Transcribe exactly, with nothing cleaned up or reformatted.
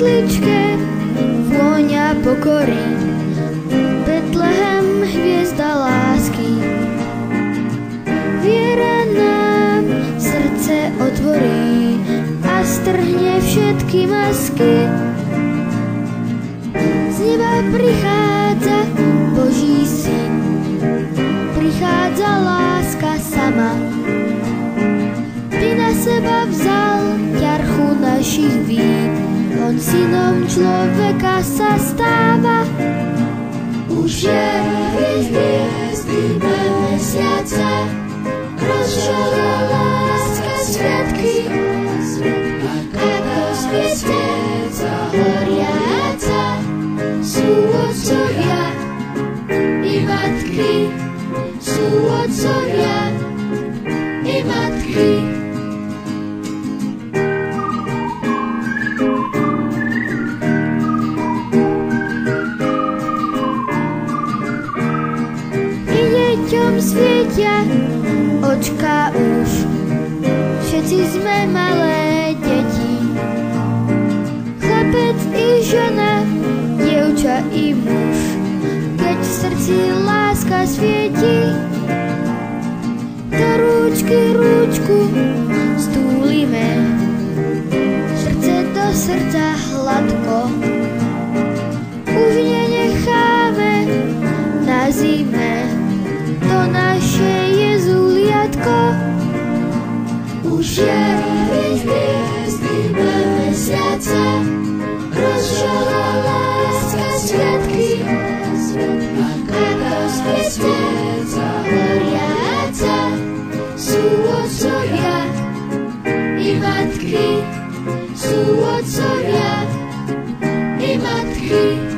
jesličke vôňa pokory, Betlehem hviezda lásky. Viera nám srdce otvorí a strhne všetky masky. Z neba prichádza Boží syn, prichádza láska sama. By na seba vzal ťarchu našich víd, on synom človeka sa stáva. Už je hviezdy, hviezdy mesiace, rozžala láska sviatky, ako sviesteca horiaca. Sú otcovia i matky, sú otcovia i matky. I deťom svietia očka už, všetci sme malé deti. Chlapec i žena, dievča i muž, keď v srdci láska svieti, do rúčky rúčku stúlime, srdce do srdca hladko. Už nenecháme na zime to naše jezuliatko. Už je hviezdy, hviezdy mesiace, rozžala láska sviatky, ako sviesteca horiaca. Sú otcovia i matky, sú otcovia i matky.